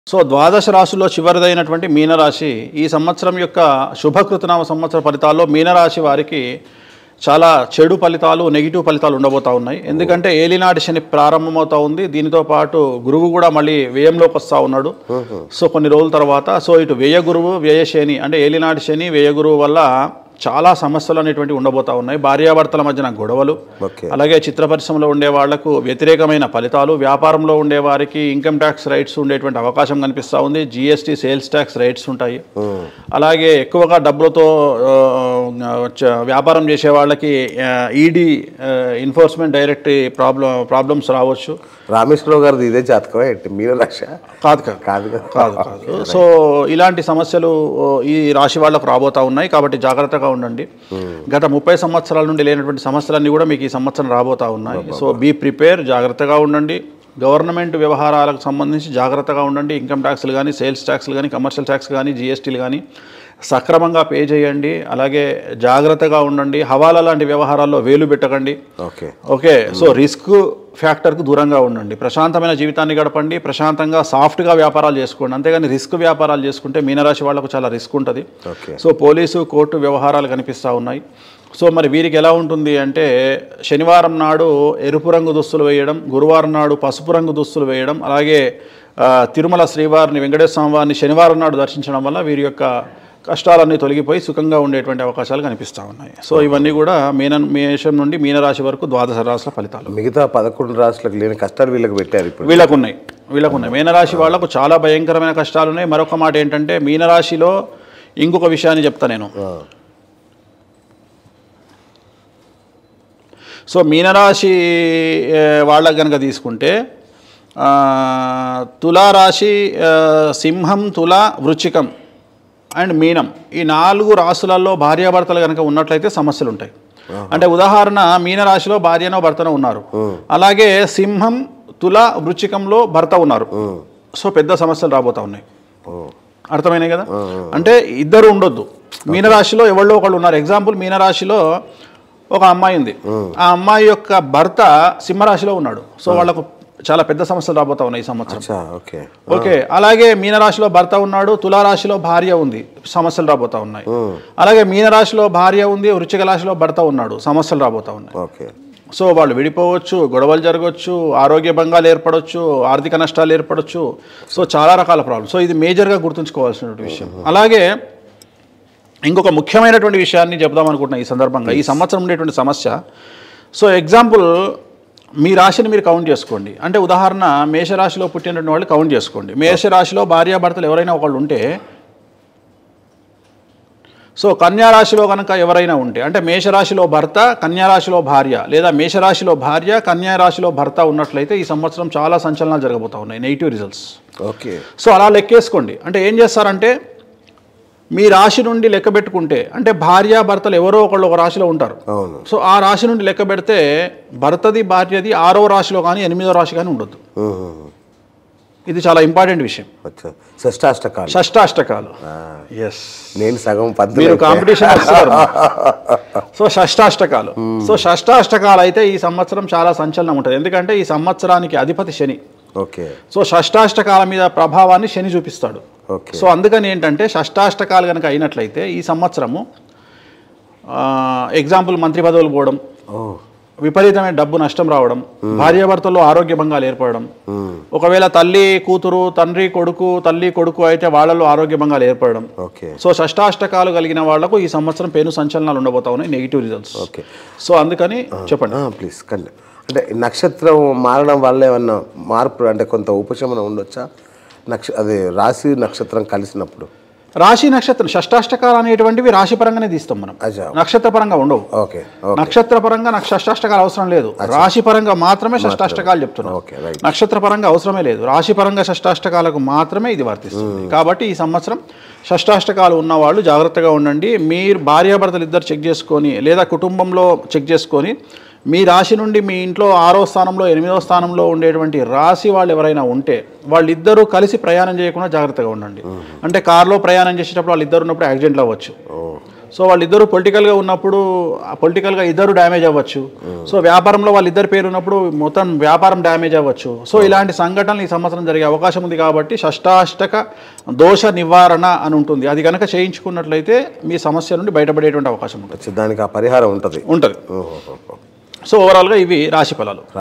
So ద్వాదశ రాశుల్లో చివరిదైనటువంటి మీనరాశి ఈ సంవత్సరం యొక్క శుభకృతనామ సంవత్సర ఫలితాల్లో మీనరాశి వారికి చాలా చెడు ఫలితాలు నెగిటివ్ ఫలితాలు ఉండబోతా ఉన్నాయి. ఎందుకంటే ఏలినాటి శని ప్రారంభమవుతా ఉంది. దీనితో పాటు గురువు కూడా మళ్ళీ వ్యయంలోకి వస్తూ ఉన్నాడు. సో కొన్ని రోజుల తర్వాత ఇటు వ్యయ గురువు వ్యయ శని అంటే ఏలినాటి శని వ్యయ గురువు వల్ల చాలా సమస్యలు అనేటువంటి ఉండబోతా ఉన్నాయి. భార్యాభర్తల మధ్యన గొడవలు, అలాగే చిత్ర పరిశ్రమలో ఉండే వాళ్లకు వ్యతిరేకమైన ఫలితాలు, వ్యాపారంలో ఉండే వారికి ఇన్కమ్ ట్యాక్స్ రైట్స్ ఉండేటువంటి అవకాశం కనిపిస్తూ ఉంది. జిఎస్టీ సేల్స్ ట్యాక్స్ రైట్స్ ఉంటాయి. అలాగే ఎక్కువగా డబ్బులతో వ్యాపారం చేసే వాళ్ళకి ఈడీ ఎన్ఫోర్స్మెంట్ డైరెక్ట్ ప్రాబ్లమ్స్ రావచ్చు. రామేశ్వరరావు గారిది ఇదే జాతకం ఏంటి? మీనరాశి కాదు కాదు కాదు కాదు. సో ఇలాంటి సమస్యలు ఈ రాశి వాళ్ళకు రాబోతా ఉన్నాయి. కాబట్టి జాగ్రత్తగా ఉండండి. గత 30 సంవత్సరాల నుండి లేనటువంటి సమస్యలన్నీ కూడా మీకు ఈ సంవత్సరం రాబోతా ఉన్నాయి. సో బీ ప్రిపేర్, జాగ్రత్తగా ఉండండి. గవర్నమెంట్ వ్యవహారాలకు సంబంధించి జాగ్రత్తగా ఉండండి. ఇన్కమ్ ట్యాక్స్లు కానీ, సేల్స్ ట్యాక్స్లు కానీ, కమర్షియల్ ట్యాక్స్ కానీ, జిఎస్టీలు కానీ సక్రమంగా పే చేయండి. అలాగే జాగ్రత్తగా ఉండండి. హవాలా లాంటి వ్యవహారాల్లో వేలు పెట్టకండి. ఓకే. సో రిస్క్ ఫ్యాక్టర్కు దూరంగా ఉండండి. ప్రశాంతమైన జీవితాన్ని గడపండి. ప్రశాంతంగా సాఫ్ట్గా వ్యాపారాలు చేసుకోండి. అంతేగాని రిస్క్ వ్యాపారాలు చేసుకుంటే మీనరాశి వాళ్ళకు చాలా రిస్క్ ఉంటుంది. సో పోలీసు కోర్టు వ్యవహారాలు కనిపిస్తూ ఉన్నాయి. సో మరి వీరికి ఎలా ఉంటుంది అంటే శనివారం నాడు ఎరుపు రంగు దుస్తులు వేయడం, గురువారం నాడు పసుపు రంగు దుస్తులు వేయడం, అలాగే తిరుమల శ్రీవారిని వెంకటేశ్వర స్వామి వారిని శనివారం నాడు దర్శించడం వల్ల వీరి యొక్క కష్టాలన్నీ తొలగిపోయి సుఖంగా ఉండేటువంటి అవకాశాలు కనిపిస్తూ ఉన్నాయి. సో ఇవన్నీ కూడా మేషం నుండి మీనరాశి వరకు ద్వాదశ రాశుల ఫలితాలు. మిగతా 11 రాశులకు లేని కష్టాలు వీళ్ళకి పెట్టారు. ఇప్పుడు వీళ్ళకు ఉన్నాయి. మీనరాశి వాళ్లకు చాలా భయంకరమైన కష్టాలు ఉన్నాయి. మరొక మాట ఏంటంటే మీనరాశిలో ఇంకొక విషయాన్ని చెప్తా నేను. సో మీనరాశి వాళ్ళకు కనుక తీసుకుంటే తులారాశి, సింహం, తుల, వృశ్చికం అండ్ మీనం ఈ 4 రాశులలో భార్యాభర్తలు కనుక ఉన్నట్లయితే సమస్యలు ఉంటాయి. అంటే ఉదాహరణ మీనరాశిలో భార్యనో భర్తనో ఉన్నారు, అలాగే సింహం, తుల, వృశ్చికంలో భర్త ఉన్నారు. సో పెద్ద సమస్యలు రాబోతా ఉన్నాయి. అర్థమైనాయి కదా? అంటే ఇద్దరు ఉండొద్దు. మీనరాశిలో ఎవరో ఒకళ్ళు ఉన్నారు. ఎగ్జాంపుల్ మీనరాశిలో ఒక అమ్మాయి ఉంది. ఆ అమ్మాయి యొక్క భర్త సింహరాశిలో ఉన్నాడు. సో వాళ్ళకు చాలా పెద్ద సమస్యలు రాబోతా ఉన్నాయి ఈ సంవత్సరం. ఓకే. అలాగే మీనరాశిలో భర్త ఉన్నాడు, తులారాశిలో భార్య ఉంది, సమస్యలు రాబోతా ఉన్నాయి. అలాగే మీనరాశిలో భార్య ఉంది, వృశ్చిక రాశిలో భర్త ఉన్నాడు, సమస్యలు రాబోతా ఉన్నాయి. సో వాళ్ళు విడిపోవచ్చు, గొడవలు జరగవచ్చు, ఆరోగ్య భంగాలు ఏర్పడవచ్చు, ఆర్థిక నష్టాలు ఏర్పడవచ్చు. సో చాలా రకాల ప్రాబ్లమ్స్. సో ఇది మేజర్గా గుర్తుంచుకోవాల్సినటువంటి విషయం. అలాగే ఇంకొక ముఖ్యమైనటువంటి విషయాన్ని చెప్దాం అనుకుంటున్నా ఈ సందర్భంగా. ఈ సంవత్సరం ఉండేటువంటి సమస్య. సో ఎగ్జాంపుల్ మీ రాశిని మీరు కౌంట్ చేసుకోండి. అంటే ఉదాహరణ మేషరాశిలో పుట్టినటువంటి వాళ్ళు కౌంట్ చేసుకోండి. మేషరాశిలో భార్యాభర్తలు ఎవరైనా ఒకళ్ళు ఉంటే, సో కన్యారాశిలో కనుక ఎవరైనా ఉంటే, అంటే మేషరాశిలో భర్త, కన్యారాశిలో భార్య, లేదా మేషరాశిలో భార్య, కన్యారాశిలో భర్త ఉన్నట్లయితే ఈ సంవత్సరం చాలా సంచలనాలు జరగబోతా ఉన్నాయి, నెగిటివ్ రిజల్ట్స్. ఓకే. సో అలా లెక్కేసుకోండి. అంటే ఏం చేస్తారంటే మీ రాశి నుండి లెక్క పెట్టుకుంటే, అంటే భార్యాభర్తలు ఎవరో ఒకళ్ళు ఒక రాశిలో ఉంటారు. సో ఆ రాశి నుండి లెక్క పెడితే భర్తది భార్యది 6వ రాశిలో కానీ 8వ రాశి కానీ ఉండొద్దు. ఇది చాలా ఇంపార్టెంట్ విషయం. షష్టాష్టకాలు. ఎస్, నేను సగం మీరు కాంపిటీషన్ వస్తారు. సో షష్టాష్టకాలు. సో షష్టాష్టకాలు అయితే ఈ సంవత్సరం చాలా సంచలనం ఉంటుంది. ఎందుకంటే ఈ సంవత్సరానికి అధిపతి శని. ఓకే. సో షష్టాష్టకాల మీద ప్రభావాన్ని శని చూపిస్తాడు. సో అందుకని ఏంటంటే షష్టాష్టకాలు కనుక అయినట్లయితే ఈ సంవత్సరము ఎగ్జాంపుల్ మంత్రి పదవులు పోవడం, విపరీతమైన డబ్బు నష్టం రావడం, భార్యాభర్తల్లో ఆరోగ్య భంగాలు ఏర్పడడం, ఒకవేళ తల్లి కూతురు, తండ్రి కొడుకు, తల్లి కొడుకు అయితే వాళ్ళలో ఆరోగ్య భంగాలు ఏర్పడడం. సో షష్టాష్టకాలు కలిగిన వాళ్లకు ఈ సంవత్సరం పెను సంచలనాలు ఉండబోతా ఉన్నాయి, నెగిటివ్ రిజల్ట్స్. సో అందుకని చెప్పండి ప్లీజ్. అంటే నక్షత్రం మారడం వల్ల ఏమన్నా మార్పు, అంటే కొంత ఉపశమనం ఉండొచ్చా? అదే రాశి నక్షత్రం కలిసినప్పుడు. రాశి నక్షత్రం షష్టాష్టకాలు అనేటువంటివి రాశి పరంగానే తీస్తాం మనం, నక్షత్ర పరంగా ఉండవు. నక్షత్ర పరంగా నాకు షష్టాష్టకాలు అవసరం లేదు. రాశి పరంగా మాత్రమే షష్టాష్టకాలు చెప్తున్నాం. నక్షత్ర పరంగా అవసరమే లేదు. రాశి పరంగా షష్టాష్టకాలకు మాత్రమే ఇది వర్తిస్తుంది. కాబట్టి ఈ సంవత్సరం షష్టాష్టకాలు ఉన్నవాళ్ళు జాగ్రత్తగా ఉండండి. మీరు భార్యాభర్తలు ఇద్దరు చెక్ చేసుకొని, లేదా కుటుంబంలో చెక్ చేసుకొని, మీ రాశి నుండి మీ ఇంట్లో 6వ స్థానంలో 8వ స్థానంలో ఉండేటువంటి రాశి వాళ్ళు ఎవరైనా ఉంటే వాళ్ళిద్దరూ కలిసి ప్రయాణం చేయకుండా జాగ్రత్తగా ఉండండి. అంటే కారులో ప్రయాణం చేసేటప్పుడు వాళ్ళిద్దరు ఉన్నప్పుడు యాక్సిడెంట్లు అవ్వచ్చు. సో వాళ్ళిద్దరు పొలిటికల్గా ఉన్నప్పుడు పొలిటికల్గా ఇద్దరు డ్యామేజ్ అవ్వచ్చు. సో వ్యాపారంలో వాళ్ళిద్దరు పేరు ఉన్నప్పుడు మొత్తం వ్యాపారం డ్యామేజ్ అవ్వచ్చు. సో ఇలాంటి సంఘటనలు ఈ సంవత్సరం జరిగే అవకాశం ఉంది. కాబట్టి షష్టాష్టక దోష నివారణ అని ఉంటుంది. అది కనుక చేయించుకున్నట్లయితే మీ సమస్య నుండి బయటపడేటువంటి అవకాశం ఉంటుంది. దానికి ఆ పరిహారం ఉంటుంది. సో ఓవరాల్గా ఇవి రాశి ఫలాలు.